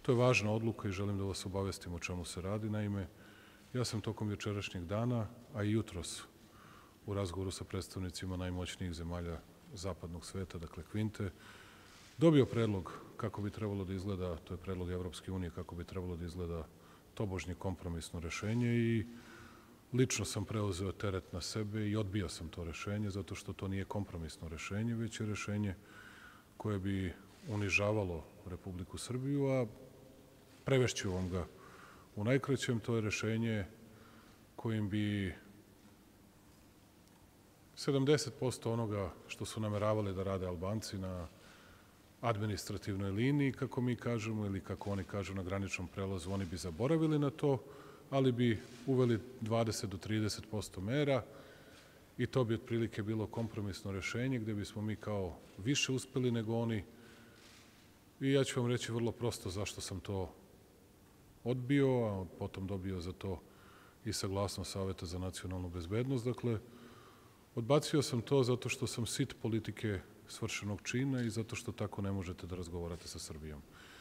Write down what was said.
To je važna odluka i želim da vas obavestim o čemu se radi. Naime, ja sam tokom jučerašnjeg dana, a i jutros u razgovoru sa predstavnicima najmoćnijih zemalja zapadnog sveta, dakle Kvinte, dobio predlog kako bi trebalo da izgleda, to je predlog Evropske unije, kako bi trebalo da izgleda tobožnje kompromisno rešenje i lično sam preuzeo teret na sebe i odbio sam to rešenje zato što to nije kompromisno rešenje, već je rešenje koje bi unižavalo Republiku Srbiju, a prevešću vam ga u najkraćem. To je rešenje kojim bi 70% onoga što su nameravali da rade Albanci na administrativnoj liniji, kako mi kažemo, ili kako oni kažu na graničnom prelazu, oni bi zaboravili na to, ali bi uveli 20 do 30% mera i to bi otprilike bilo kompromisno rešenje gde bismo mi kao više uspeli nego oni. I ja ću vam reći vrlo prosto zašto sam to odbio, a potom dobio za to i saglasnost Saveta za nacionalnu bezbednost. Dakle, odbacio sam to zato što sam sit politike svršenog čina i zato što tako ne možete da razgovarate sa Srbijom.